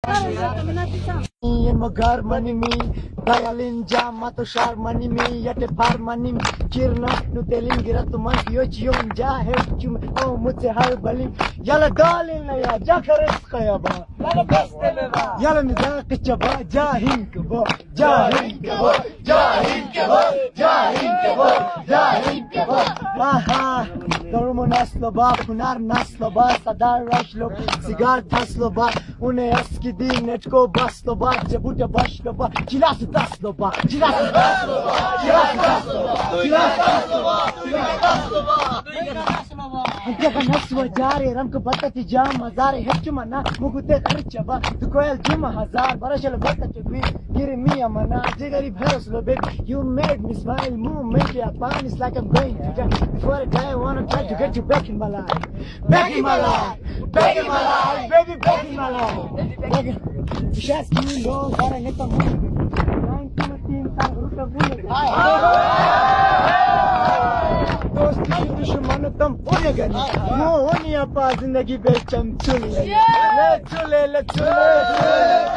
Magar money me, violin jam, mato shar money me, yet a par money, kirna, nutelin giratuman, yochium, jahe, chum, oh, mutse hal balim, yala darling, jakaris kayaba, yala mizak chaba, jahin kabo, jahin kabo, jahin kabo, jahin kabo, jahin kabo, aha, Dormo nasloba, punar nasloba, sadar rashlo, cigar tasloba, une askidi netko basloba, jabuta bashloba, chilas tasloba, chilas tasloba, chilas tasloba, chilas tasloba, chilas tasloba. Antaka naswa jare, ramko batati jam, mazare hechumana, mugute kharchaba, tu koel juma hazar, barashal batati bi, giri miya mana, jigari bharaslo baby, you made me smile, movement ya pan, it's like I'm going to die. Before I die, I wanna try to get you back in my life. Back in my life, back in my life, baby, back in my life. Back in. Just you know, para neta mo. दोस्ती दुश्मन तुम पूरे गनी मोहनिया पा जिंदगी बेचम चुले ले चुले ले चुले